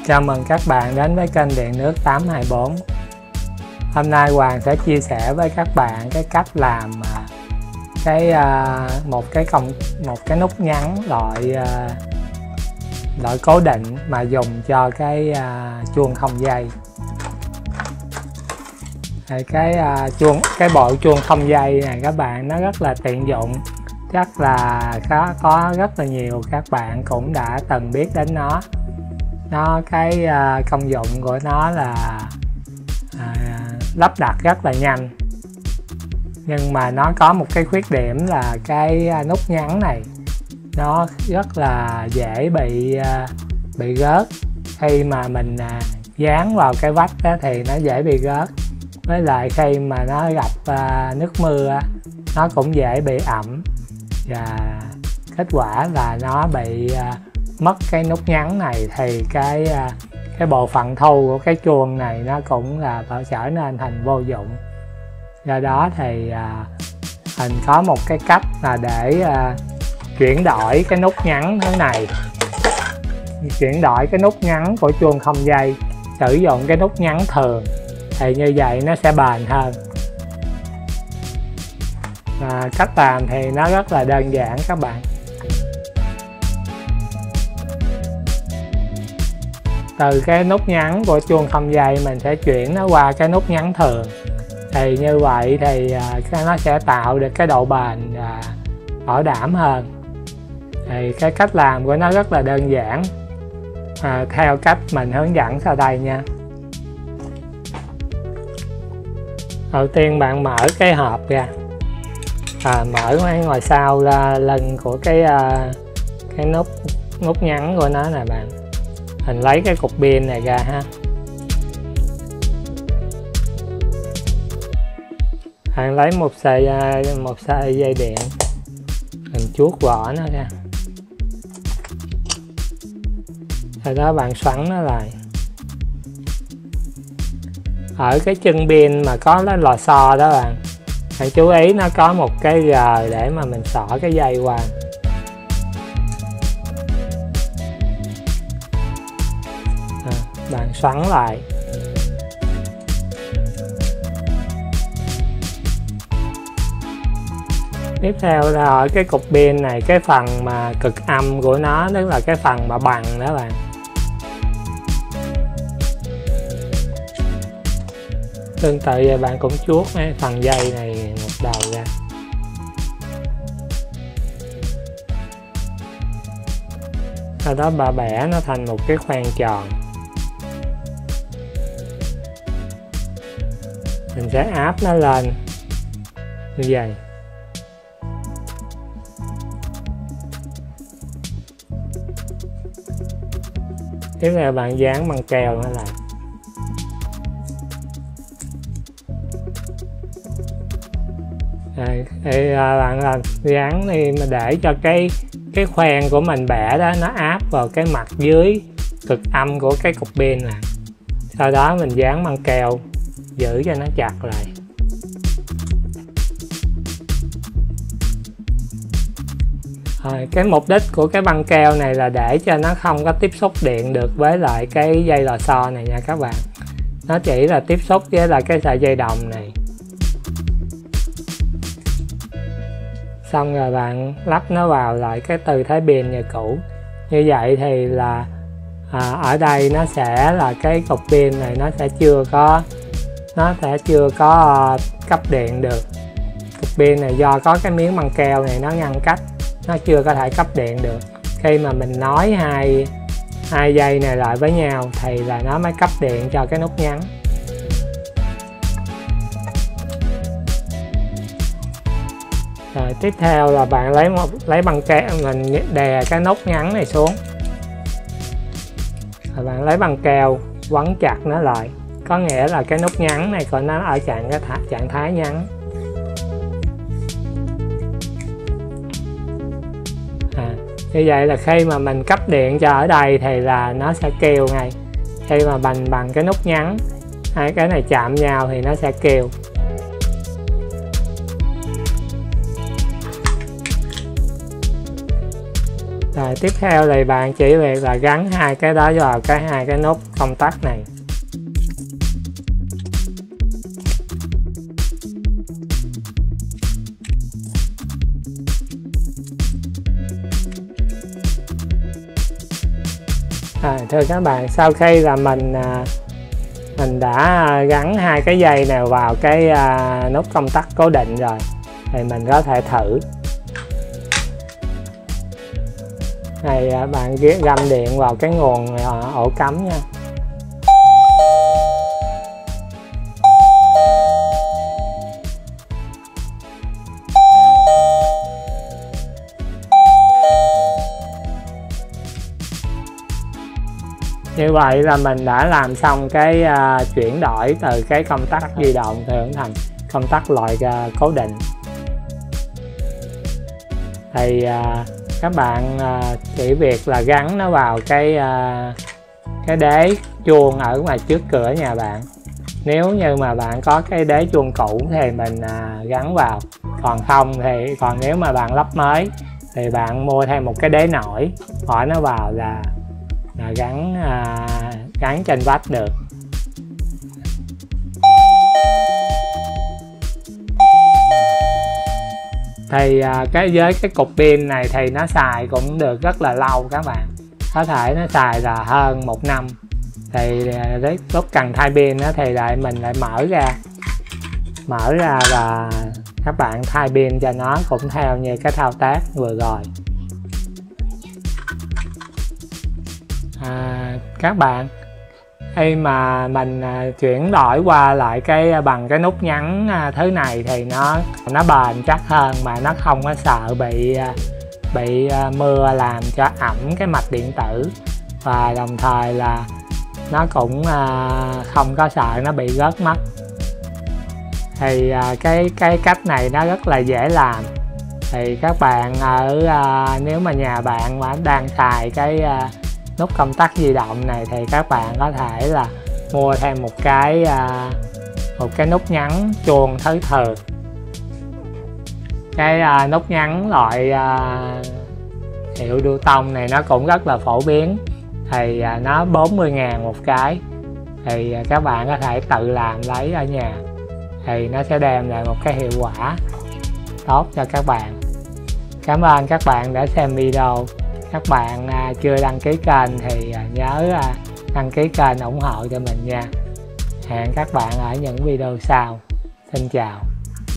Chào mừng các bạn đến với kênh Điện Nước 824. Hôm nay Hoàng sẽ chia sẻ với các bạn cái cách làm một cái nút nhắn loại cố định mà dùng cho cái chuông không dây. Cái bộ chuông không dây này các bạn, nó rất là tiện dụng, chắc là có rất là nhiều các bạn cũng đã từng biết đến nó. Cái công dụng của nó là lắp đặt rất là nhanh, nhưng mà nó có một cái khuyết điểm là cái nút nhắn này nó rất là dễ bị rớt. Khi mà mình dán vào cái vách đó thì nó dễ bị rớt, với lại khi mà nó gặp nước mưa nó cũng dễ bị ẩm, và kết quả là nó bị mất cái nút nhắn này, thì cái bộ phận thu của cái chuông này nó cũng là trở nên thành vô dụng. Do đó thì mình có một cái cách là để chuyển đổi cái nút nhắn thế này, chuyển đổi cái nút nhắn của chuông không dây sử dụng cái nút nhắn thường, thì như vậy nó sẽ bền hơn. Và cách làm thì nó rất là đơn giản các bạn. Từ cái nút nhắn của chuông không dây mình sẽ chuyển nó qua cái nút nhắn thường, thì như vậy thì nó sẽ tạo được cái độ bền và bảo đảm hơn. Thì cái cách làm của nó rất là đơn giản, theo cách mình hướng dẫn sau đây nha. Đầu tiên bạn mở cái hộp ra, mở ngay ngoài sau lưng của cái nút nhắn của nó nè bạn. Mình lấy cái cục pin này ra ha. Bạn lấy một sợi dây điện, mình chuốt vỏ nó ra, sau đó bạn xoắn nó lại. Ở cái chân pin mà có cái lò xo đó bạn chú ý nó có một cái gờ để mà mình xỏ cái dây qua. Bạn xoắn lại. Tiếp theo là ở cái cục pin này, cái phần mà cực âm của nó, tức là cái phần mà bằng đó bạn. Tương tự vậy bạn cũng chuốt mấy phần dây này một đầu ra. Sau đó bà bẻ nó thành một cái khoang tròn. Mình sẽ áp nó lên như vậy. Tiếp theo bạn dán băng keo nó lại. Thì bạn dán đi mà để cho cái khoen của mình bẻ đó nó áp vào cái mặt dưới cực âm của cái cục pin nè. Sau đó mình dán băng keo giữ cho nó chặt lại. Cái mục đích của cái băng keo này là để cho nó không có tiếp xúc điện được với lại cái dây lò xo này nha các bạn. Nó chỉ là tiếp xúc với lại cái sợi dây đồng này. Xong rồi bạn lắp nó vào lại cái tư thế pin như cũ. Như vậy thì là ở đây nó sẽ là cái cục pin này nó sẽ chưa có cấp điện được. Cục pin này do có cái miếng băng keo này nó ngăn cách, nó chưa có thể cấp điện được. Khi mà mình nối hai dây này lại với nhau thì là nó mới cấp điện cho cái nút nhắn. Rồi tiếp theo là bạn lấy băng keo, mình đè cái nút nhắn này xuống. Rồi bạn lấy băng keo quấn chặt nó lại, có nghĩa là cái nút nhắn này của nó ở trạng thái nhắn. Như vậy là khi mà mình cấp điện cho ở đây thì là nó sẽ kêu ngay. Khi mà bằng cái nút nhắn, hai cái này chạm nhau thì nó sẽ kêu. Rồi tiếp theo thì bạn chỉ việc là gắn hai cái đó vào hai cái nút công tắc này. Thưa các bạn, sau khi là mình đã gắn hai cái dây nào vào cái nút công tắc cố định rồi thì mình có thể thử. Này bạn găm điện vào cái nguồn ổ cắm nha. Như vậy là mình đã làm xong cái chuyển đổi từ cái công tắc di động thành công tắc loại cố định. Thì các bạn chỉ việc là gắn nó vào cái đế chuông ở ngoài trước cửa nhà bạn. Nếu như mà bạn có cái đế chuông cũ thì mình gắn vào, còn nếu mà bạn lắp mới thì bạn mua thêm một cái đế nổi bỏ nó vào là gắn trên vách được. Thì với cái cục pin này thì nó xài cũng được rất là lâu các bạn, có thể nó xài là hơn 1 năm. Thì lúc cần thay pin đó thì mình lại mở ra và các bạn thay pin cho nó cũng theo như cái thao tác vừa rồi. Các bạn, khi mà mình chuyển đổi qua lại bằng cái nút nhấn thứ này thì nó bền chắc hơn, mà nó không có sợ bị mưa làm cho ẩm cái mạch điện tử, và đồng thời là nó cũng không có sợ nó bị rớt mất. Thì cái cách này nó rất là dễ làm. Thì các bạn nếu mà nhà bạn mà đang xài cái nút công tắc di động này thì các bạn có thể là mua thêm một cái nút nhấn chuông thứ thường. Cái nút nhấn loại hiệu đu tông này nó cũng rất là phổ biến, thì nó 40.000 một cái. Thì các bạn có thể tự làm lấy ở nhà, thì nó sẽ đem lại một cái hiệu quả tốt cho các bạn. Cảm ơn các bạn đã xem video. Các bạn chưa đăng ký kênh thì nhớ đăng ký kênh ủng hộ cho mình nha. Hẹn các bạn ở những video sau. Xin chào.